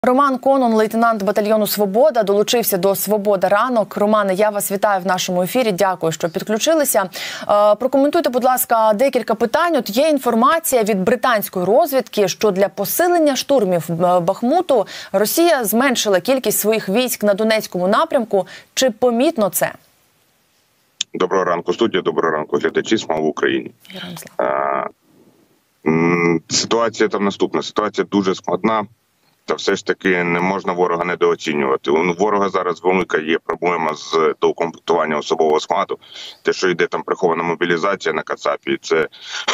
Роман Конон, лейтенант батальйону «Свобода», долучився до «Свобода ранок». Романе, я вас вітаю в нашому ефірі. Дякую, що підключилися. Прокоментуйте, будь ласка, декілька питань. От є інформація від британської розвідки, що для посилення штурмів Бахмуту Росія зменшила кількість своїх військ на Донецькому напрямку. Чи помітно це? Доброго ранку, студія. Доброго ранку, глядачі. Слава Україні. Ситуація там наступна. Ситуація дуже складна. Та все ж таки не можна ворога недооцінювати. У ворога зараз велика є проблема з доукомплектуванням особового складу. Те, що йде там прихована мобілізація на Кацапі, це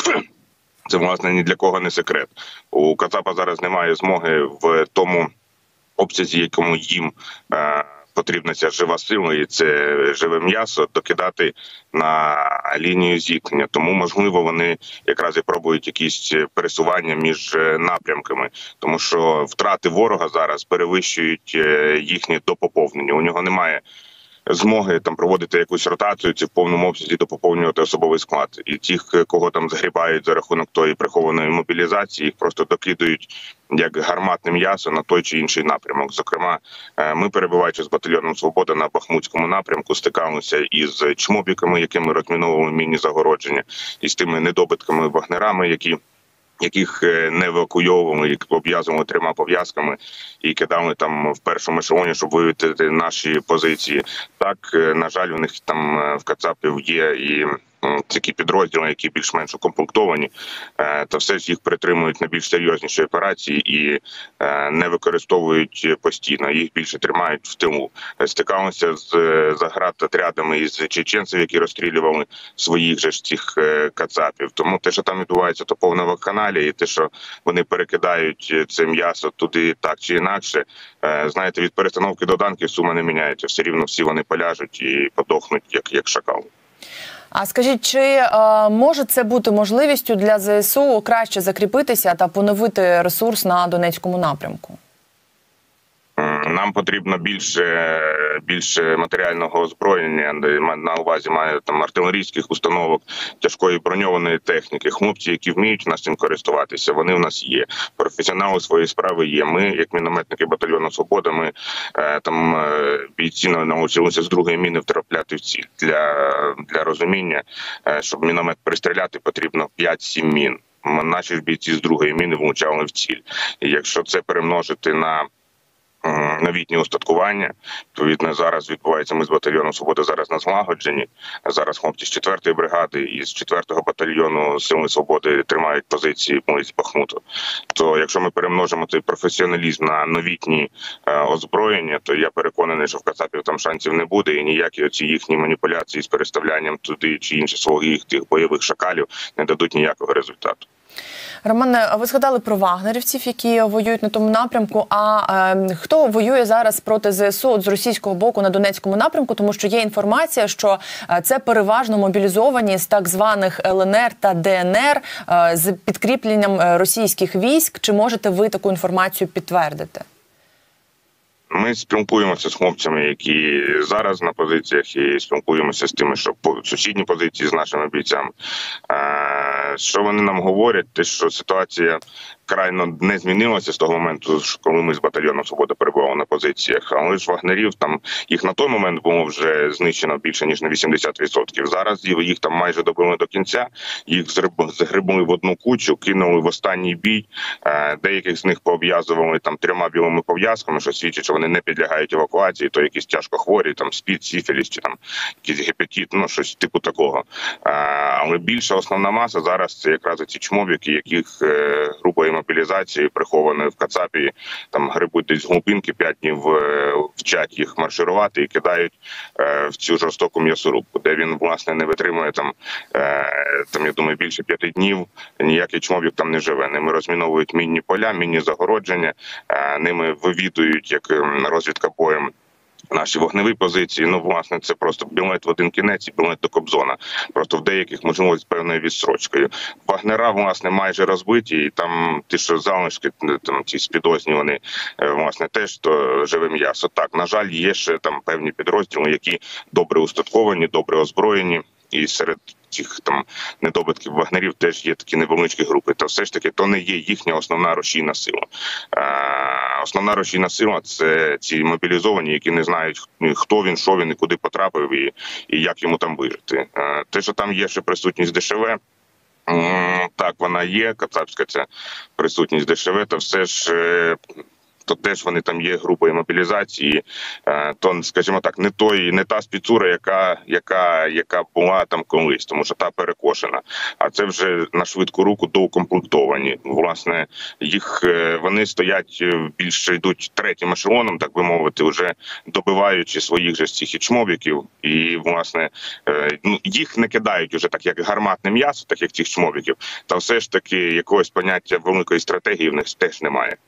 власне ні для кого не секрет. У Кацапа зараз немає змоги в тому обсязі, якому їм потрібна ця жива сила і це живе м'ясо, докидати на лінію зіткнення. Тому, можливо, вони якраз і пробують якісь пересування між напрямками. Тому що втрати ворога зараз перевищують їхнє допоповнення. У нього немає змоги там проводити якусь ротацію, чи в повному обсязі допоповнювати особовий склад. І тих, кого там загрібають за рахунок тої прихованої мобілізації, їх просто докидують як гарматне м'ясо на той чи інший напрямок. Зокрема, ми, перебуваючи з батальйоном «Свобода» на Бахмутському напрямку, стикалися із чмобіками, якими розміновували мінні загородження, і з тими недобитками вагнерами, яких не евакуйовували, їх обв'язували 3 пов'язками і кидали там в першому ешелоні, щоб вивести наші позиції. Так, на жаль, у них там в Кацапів є і такі підрозділи, які більш-менш укомплектовані, та все ж їх притримують на більш серйозніші операції і не використовують постійно, їх більше тримають в тилу. Стикалися з заградотрядами із чеченців, які розстрілювали своїх же ж цих кацапів. Тому те, що там відбувається, то повна вакханалія, і те, що вони перекидають це м'ясо туди так чи інакше, знаєте, від перестановки до танків сума не міняється, все рівно всі вони поляжуть і подохнуть, як шакал. А скажіть, чи може це бути можливістю для ЗСУ краще закріпитися та поновити ресурс на Донецькому напрямку? Нам потрібно більше матеріального озброєння, на увазі маю там артилерійських установок, тяжкої броньованої техніки. Хлопці, які вміють у нас цим користуватися, вони в нас є. Професіонали своєї справи є. Ми, як мінометники батальйону «Свобода», ми там бійці навчилися з другої міни втрапляти в ціль. Для розуміння, щоб міномет пристріляти, потрібно 5-7 мін. Наші ж бійці з другої міни влучали в ціль. І якщо це перемножити на новітні устаткування, відповідно, зараз відбувається, ми з батальйоном «Свобода» зараз на злагодженні. Зараз хлопці з 4-ї бригади і з 4-го батальйону Сили Свободи тримають позиції з Бахмуту. То якщо ми перемножимо цей професіоналізм на новітні озброєння, то я переконаний, що в Кацапів там шансів не буде, і ніякі оці їхні маніпуляції з переставлянням туди чи інших своїх тих бойових шакалів не дадуть ніякого результату. Романе, ви згадали про вагнерівців, які воюють на тому напрямку. А хто воює зараз проти ЗСУ з російського боку на Донецькому напрямку? Тому що є інформація, що це переважно мобілізовані з так званих ЛНР та ДНР з підкріпленням російських військ. Чи можете ви таку інформацію підтвердити? Ми спілкуємося з хлопцями, які зараз на позиціях, і спілкуємося з тими, що сусідні позиції з нашими бійцями. Що вони нам говорять? Те, що ситуація крайно не змінилася з того моменту, коли ми з батальйоном «Свобода» перебували на позиціях. Але ж вагнерів, там їх на той момент було вже знищено більше, ніж на 80%. Зараз їх там майже добили до кінця, їх загребли в одну кучу, кинули в останній бій. Деяких з них пообв'язували там 3 білими пов'язками, що свідчить, що вони не підлягають евакуації, то якісь тяжко хворі, там СПІД, сифіліс, чи там якийсь гепатит, ну щось типу такого. Але більша основна маса зараз це якраз ці чмобіки, яких грубою мобілізацією, прихованою в Кацапі, там грибуть десь з глибинки, 5 днів вчать їх марширувати і кидають в цю жорстоку м'ясорубку, де він, власне, не витримує там, я думаю, більше 5 днів, ніякий чмобік там не живе. Ними розміновують мінні поля, мінні загородження, ними вивідують, як розвідка боєм, наші вогневі позиції. Ну, власне, це просто білет в один кінець і білет до Кобзона. Просто в деяких, можливо, з певною відстрочкою. Вагнера, власне, майже розбиті, і там ті, що залишки, там ці спідозні, вони, власне, теж то живе м'ясо. Так, на жаль, є ще там певні підрозділи, які добре устатковані, добре озброєні, і серед цих там недобитків вагнерів теж є такі невеличкі групи. Та все ж таки то не є їхня основна рушійна сила. Основна рушійна сила – це ці мобілізовані, які не знають, хто він, що він і куди потрапив, і як йому там вижити. Те, що там є ще присутність ДШВ, так, вона є, кацапська ця присутність ДШВ, то все ж то теж вони там є групою мобілізації, то, скажімо так, не та спецура, яка була там колись, тому що та перекошена. А це вже на швидку руку доукомплектовані. Власне, вони стоять, більше йдуть третім ешелоном, так би мовити, вже добиваючи своїх же цих ічмобіків. І, власне, їх не кидають уже так, як гарматне м'ясо, так як цих чмобіків. Та все ж таки якогось поняття великої стратегії в них теж немає.